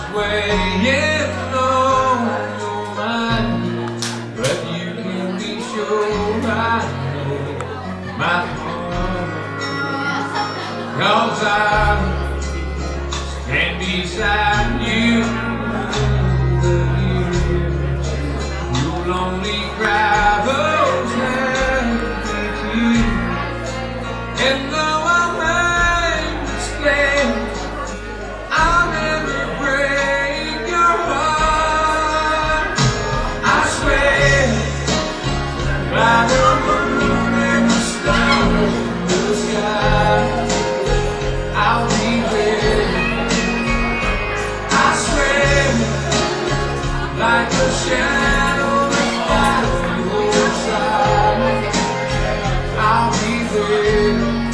weighing on your mind, but you can be sure I know my heart. 'Cause I stand beside you through the years. You'll only cry those happy tears, and though I make mistakes, I'll never break your heart. I swear by the moon and the stars in the sky, I'll be there. I swear like a shadow that's by your side, I'll be there.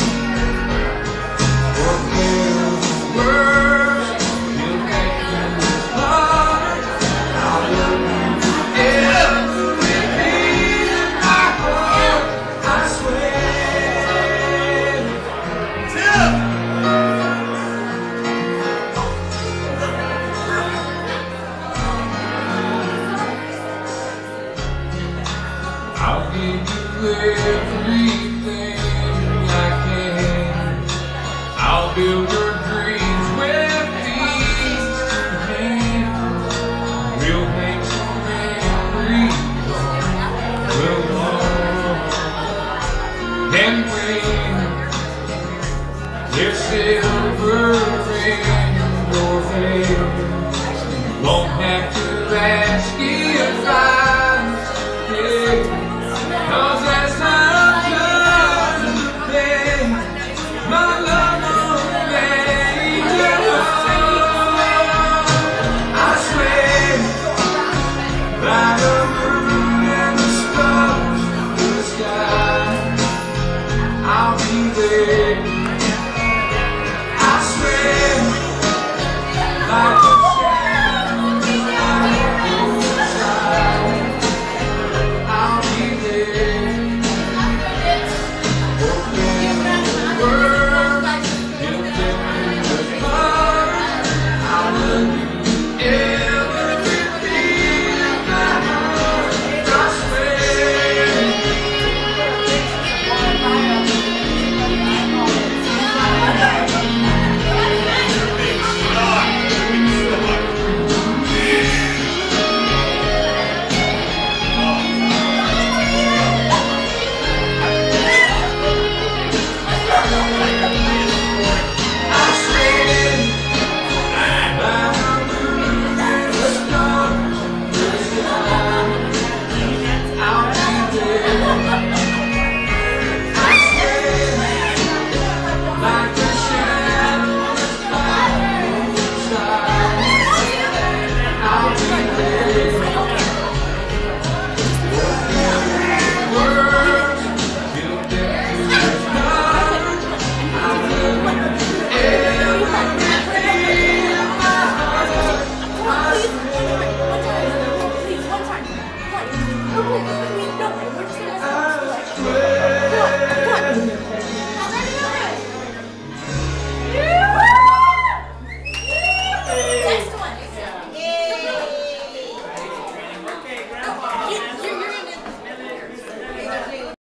I'll give you everything I can. I'll build your dreams with these two hands. We'll make some memories on the wall. And when there's silver in your hair, won't have to ask you